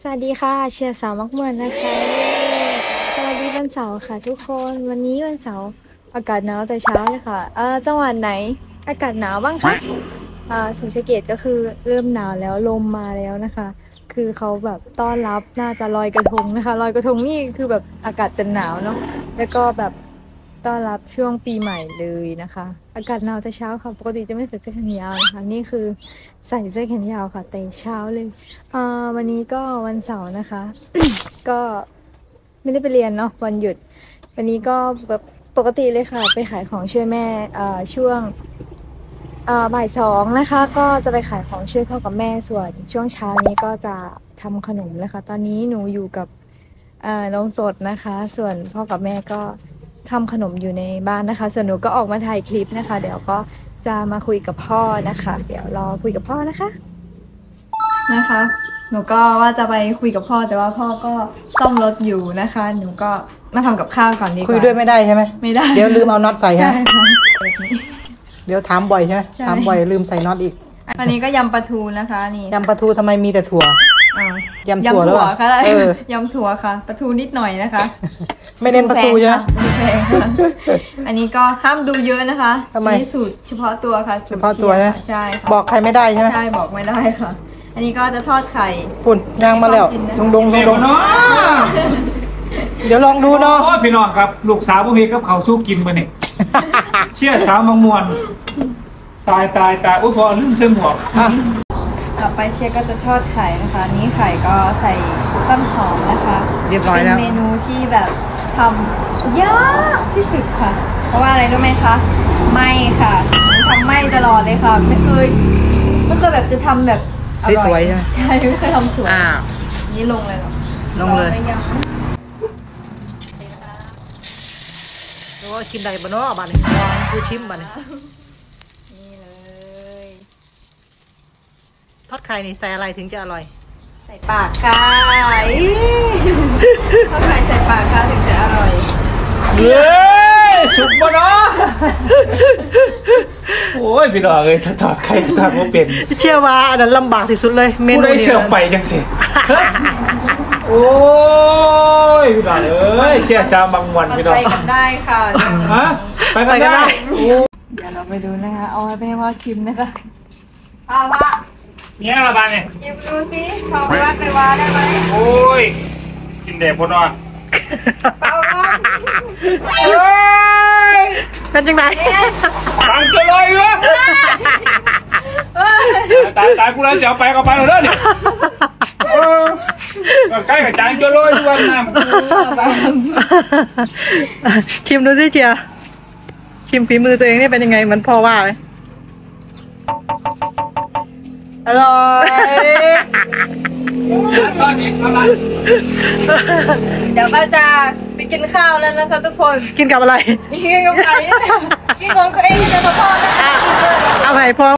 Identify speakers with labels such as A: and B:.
A: สวัสดีค่ะเชียร์สาวมักเมือนนะคะสวัสดีวันเสาร์ค่ะทุกคนวันนี้วันเสาร์อากาศหนาวแต่เช้าเลยค่ะจังหวัดไหนอากาศหนาวบ้างคะศรีสะเกษก็คือเริ่มหนาวแล้วลมมาแล้วนะคะคือเขาแบบต้อนรับน่าจะลอยกระทงนะคะลอยกระทงนี่คือแบบอากาศจะหนาวเนาะแล้วก็แบบต้อนรับช่วงปีใหม่เลยนะคะอากาศหนาวแต่เช้าค่ะปกติจะไม่ใส่เสื้อแขนยาวนะคะนี่คือใส่เสื้อแขนยาวค่ะแต่เช้าเลยวันนี้ก็วันเสาร์นะคะ ก็ไม่ได้ไปเรียนเนาะวันหยุดวันนี้ก็แบบปกติเลยค่ะไปขายของช่วยแม่ช่วงบ่ายสองนะคะก็จะไปขายของช่วยพ่อกับแม่ส่วนช่วงเช้านี้ก็จะทำขนมนะคะตอนนี้หนูอยู่กับน้องสดนะคะส่วนพ่อกับแม่ก็ทำขนมอยู่ในบ้านนะคะส่วนหนูก็ออกมาถ่ายคลิปนะคะเดี๋ยวก็จะมาคุยกับพ่อนะคะเดี๋ยวรอคุยกับพ่อนะคะหนูก็ว่าจะไปคุยกับพ่อแต่ว่าพ่อก็ซ่อมรถอยู่นะคะหนูก็มาทำกับข้าวก่อนดีกว่า
B: คุยด้วยไม่ได้ใช่ไหม
A: ไม่ได้
B: เดี๋ยวลืมเอาน็อตใส่ฮะ
A: แบบนี้
B: เดี๋ยวถามบ่อยใช่ไหมถามบ่อยลืมใส่น็อตอีก
A: อันนี้ก็ยำปลาทูนะคะนี่
B: ยำปลาทูทำไมมีแต่ถั่วยำถั่วแล้ว
A: ค่ะยำถั่วค่ะปลาทูนิดหน่อยนะคะ
B: ไม่เน้นปลาทูใช่ไหม
A: แพงค่ะอันนี้ก็ห้ามดูเยอะนะคะ
B: ทำไม
A: นี่สูตรเฉพาะตัวค่ะ
B: เฉพาะตัว
A: ใช่
B: บอกใครไม่ได้ใช่ไหม
A: ใช่บอกไม่ได้ค่ะ อันนี้ก็จะทอดไข่
B: ปุ่นย่างมาแล้วชงดงเดี๋ยวลองดูเนาะ
C: พี่น้องครับลูกสาวพวกพี่กับเขาสู้กินมาเนี่ยเชี่ยสาวมังมวนตายอุ้ยพอลืมเสื้อหมวก
A: ต่อไปเชียร์ก็จะทอดไข่นะคะนี้ไข่ก็ใส่ต้นหอมนะคะ
B: เรียบร้อยแล้ว
A: เป็นเมนูที่แบบทำยากที่สุดค่ะเพราะว่าอะไรรู้ไหมคะไม่ค่ะทำไม่ตลอดเลยค่ะไม่เคยแบบจะทำแบบอร่อยใช่ไม่เคยทำสวยนี่ลงเลยหรอ
B: ลงเลยโอ้กินได้บ่เนาะบ้านนี้กูชิมบ้านนี้
A: นี่เลย
B: ทอดไข่นี่ใส่อะไรถึงจะอร่อย
A: ใส่ปากค่ะทอดไข่ใส่ปากค่ะถึงจะอร่อย
C: เย้สุกบ่เนาะโอ้ยพี่น้องเลยถ้าทอดไข่ทอดว่าเป็น
B: เชื่อว่าอันนั้นลำบากที่สุดเลย
C: เมนูนี้เชื่อไปจังสิโอ้ยพี่น้องเอ้ยเชี่ยชาบางวันพี่น้อง
A: ไปกันได้ค่ะ
C: ฮะไปกันได้
A: เดี๋ยวเราไปดูนะคะเอาไปให้พ่อชิมนะคะพ่อ
C: เนี่ยละบานเนี่ย
A: ชิมดูสิเขาไปว่าได้ไหม
C: โอ้ยกินเด็กพอนอน
A: เปล่า
B: เป็นจังไง
C: ตังจะลอยวะตายกูแล้วเสียวไปก็ไปหมดแล้วนี่ใกล้กับจานจะลอยด้วยน้
B: ำคิมดูสิเจียคิมฝีมือตัวเองนี่เป็นยังไงเหมือนพ่อว่าไหม
A: อร่อยเดี๋ยวก็จะไปกินข้าวแล้วนะคะทุกคน
B: กินกับอะไร
A: กินกับไข่กินของตัวเองจะพ่อ
B: เอาไข่พ่อ